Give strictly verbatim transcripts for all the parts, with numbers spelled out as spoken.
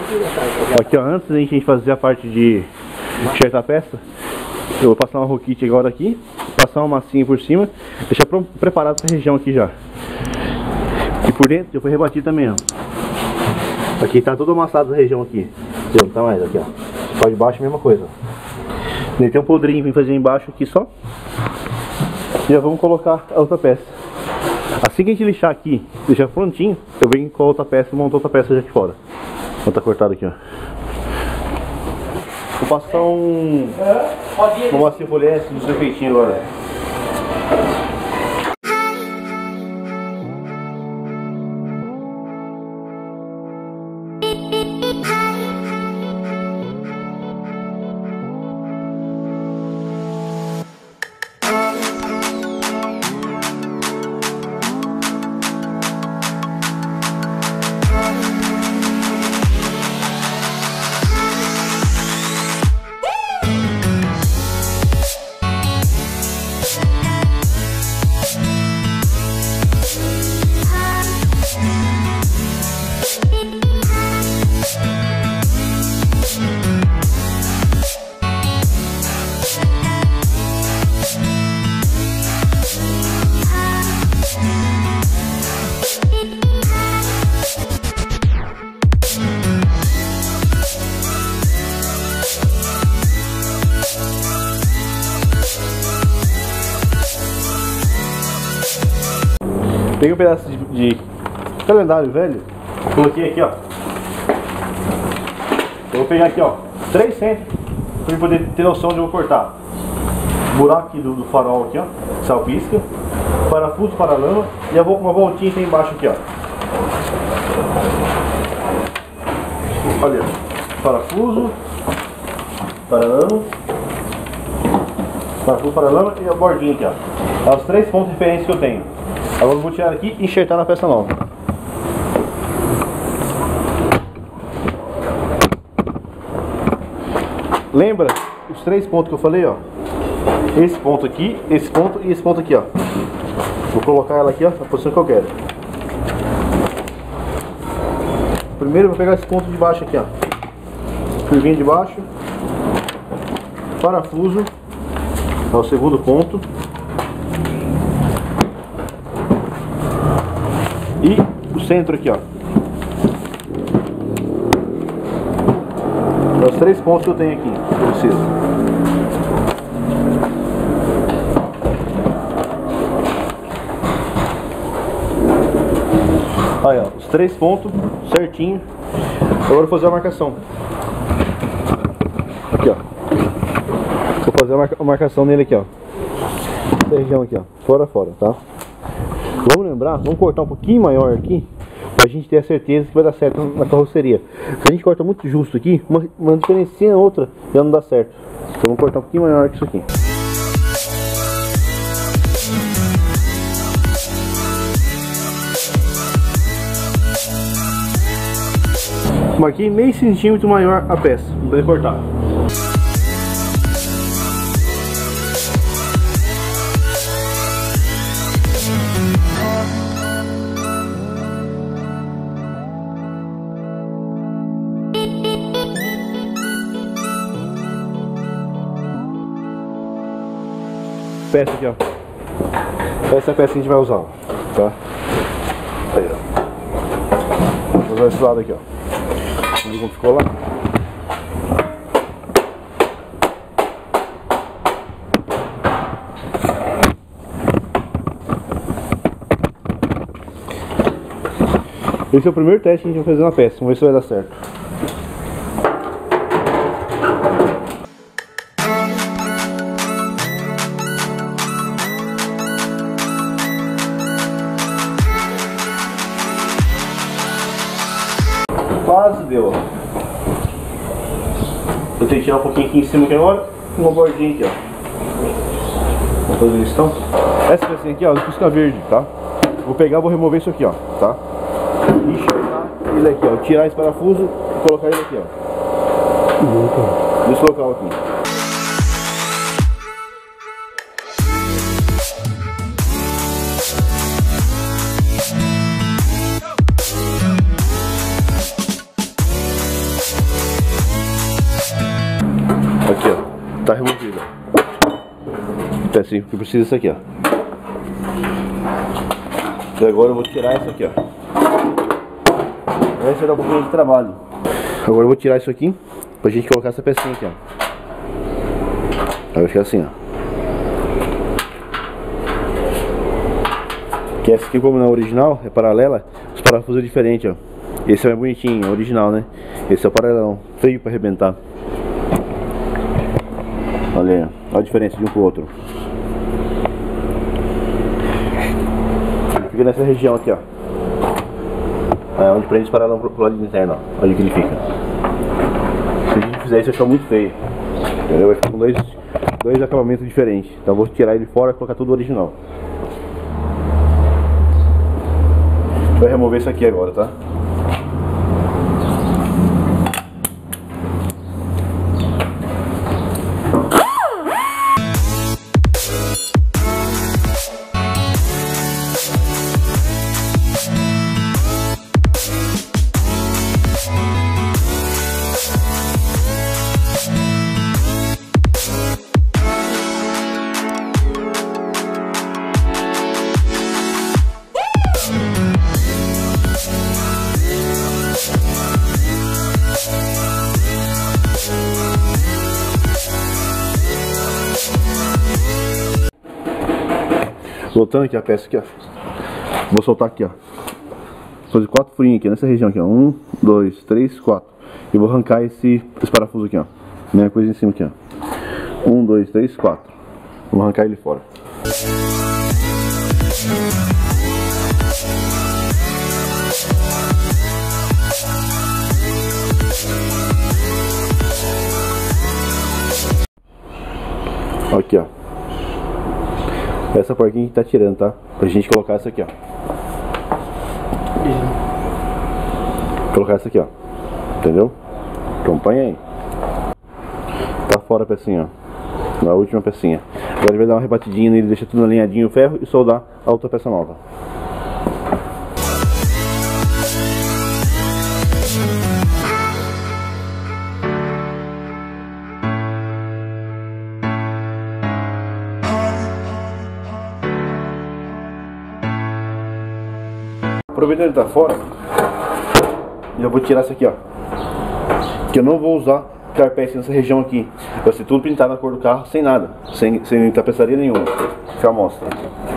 Aqui ó, antes da gente fazer a parte de enxertar a peça, eu vou passar uma roquite agora aqui, passar uma massinha por cima, deixar preparado essa região aqui já. E por dentro eu vou rebatir também, ó. Aqui tá tudo amassado essa região aqui. Não tá mais aqui, ó. Só de baixo a mesma coisa. Tem um podrinho pra fazer embaixo aqui só. E já vamos colocar a outra peça. Assim que a gente lixar aqui, deixar prontinho, eu venho com a outra peça e monto outra peça já aqui fora. Vou tá cortado aqui, ó. Vou passar um... uma massinha poliéster no seu feitinho agora. Peguei um pedaço de, de calendário velho, coloquei aqui, ó. Eu vou pegar aqui, ó, três centros para eu poder ter noção de onde eu vou cortar. Buraco aqui do, do farol aqui, ó, salpisca, parafuso para a lama e eu vou com uma voltinha aqui embaixo aqui, ó. Olha, parafuso para a lama, parafuso para a lama e a bordinha aqui, ó. É os três pontos de referência que eu tenho. Agora eu vou tirar aqui e enxertar na peça nova. Lembra os três pontos que eu falei, ó? Esse ponto aqui, esse ponto e esse ponto aqui, ó. Vou colocar ela aqui, ó, na posição que eu quero. Primeiro eu vou pegar esse ponto de baixo aqui, ó. Curvinha de baixo. Parafuso. É o segundo ponto. E o centro aqui, ó. É os três pontos que eu tenho aqui, que eu preciso. Aí, ó, os três pontos certinho. Agora eu vou fazer a marcação. Aqui, ó. Vou fazer a, marca a marcação nele aqui, ó. Essa região aqui, ó. Fora a fora, tá? Vamos lembrar, vamos cortar um pouquinho maior aqui, pra gente ter a certeza que vai dar certo na carroceria. Se a gente corta muito justo aqui, uma, uma diferencinha a outra já não dá certo. Então vamos cortar um pouquinho maior que isso aqui. Marquei meio centímetro maior a peça, para poder cortar. Peça aqui, ó. Essa é a peça que a gente vai usar, tá? Aí, ó. Vou usar esse lado aqui, ó. Vamos ver como ficou lá. Esse é o primeiro teste que a gente vai fazer na peça. Vamos ver se vai dar certo. Quase deu, ó. Eu tenho que tirar um pouquinho aqui em cima aqui agora, uma bordinha aqui, ó. Vamos fazer isso então. Essa pecinha aqui, ó, pisca verde, tá? Vou pegar, vou remover isso aqui, ó, tá? Enxertar ele aqui, ó. Tirar esse parafuso e colocar ele aqui, ó. Nesse local aqui. Tá removida. Então assim, que precisa disso aqui, ó. E agora eu vou tirar isso aqui, ó. Esse vai dar um pouquinho de trabalho. Agora eu vou tirar isso aqui pra gente colocar essa pecinha aqui, ó. Aí vai ficar assim, ó. Que essa aqui, como não é original, é paralela, os parafusos é diferente, ó. Esse é mais bonitinho, é original, né? Esse é o paralelão, feio pra arrebentar. Olha aí, olha a diferença de um pro outro. Ele fica nessa região aqui, ó. É onde prende os paralelão pro, pro lado interno, ó. Olha que ele fica. Se a gente fizer isso, vai ficar muito feio. Entendeu? Vai ficar com dois, dois acabamentos diferentes. Então eu vou tirar ele fora e colocar tudo original. Vai remover isso aqui agora, tá? Soltando aqui a peça aqui, ó. Vou soltar aqui, ó. Vou fazer quatro furinhos aqui nessa região aqui, ó. Um, dois, três, quatro. E vou arrancar esse, esse parafuso aqui, ó. Mesma coisa em cima aqui, ó. Um, dois, três, quatro. Vou arrancar ele fora. Aqui, ó. Essa porquinha que tá tirando, tá? Pra gente colocar essa aqui, ó. Colocar essa aqui, ó. Entendeu? Acompanha aí. Tá fora a pecinha, ó. Na última pecinha. Agora ele vai dar uma rebatidinha nele, deixa tudo alinhadinho o ferro e soldar a outra peça nova. Aproveitando que ele tá fora, já vou tirar isso aqui, ó. Que eu não vou usar carpete nessa região aqui. Vai ser tudo pintado na cor do carro, sem nada, sem, sem tapeçaria nenhuma. Já mostra.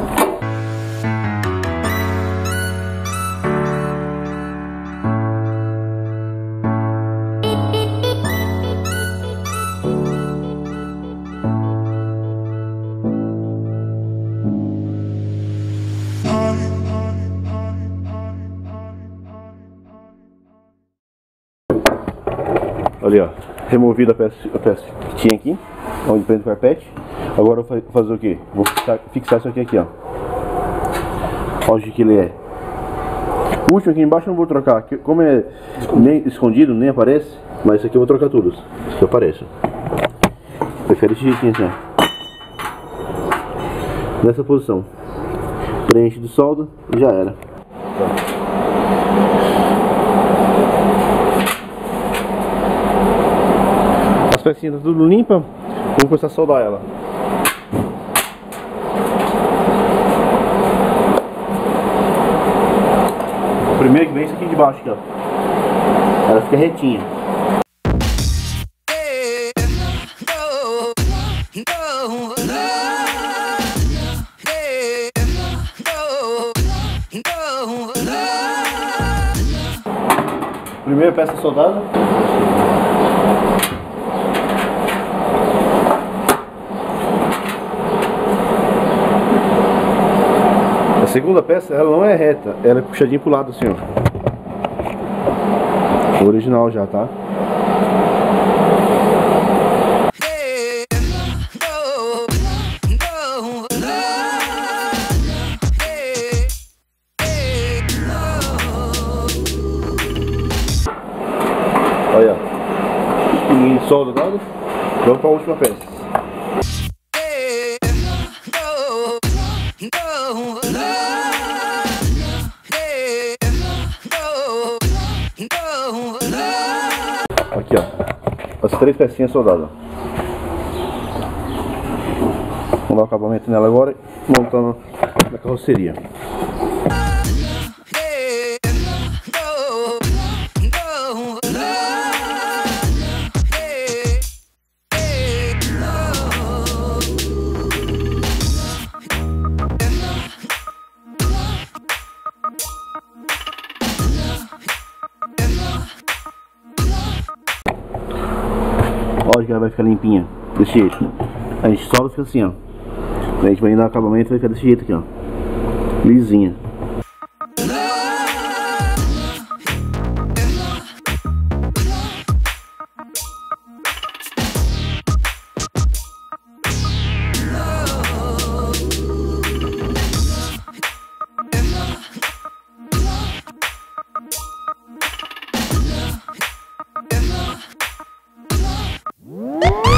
Ali, ó, removido a peça, a peça que tinha aqui, onde prende o carpete. Agora eu vou fazer o que? Vou fixar, fixar isso aqui, aqui, ó. Onde que ele é. O último aqui embaixo eu não vou trocar, como é nem escondido, nem aparece. Mas isso aqui eu vou trocar tudo, isso aqui aparece. Prefere esse jeitinho assim, ó. Nessa posição. Preenche de solda e já era. As pecinhas tá tudo limpa, vou começar a soldar ela. O primeiro que vem é isso aqui de baixo, aqui, ó. Ela fica retinha. Primeira peça soldada. A segunda peça, ela não é reta, ela é puxadinha pro lado assim, ó. O original já, tá? Olha, e solda dado. Vamos para a última peça. Aqui, ó, as três pecinhas soldadas. dar o acabamento nela agora, montando na carroceria. Olha que ela vai ficar limpinha, desse jeito. A gente sola, fica assim, ó. A gente vai dar acabamento, vai ficar desse jeito aqui, ó. Lisinha. Woo!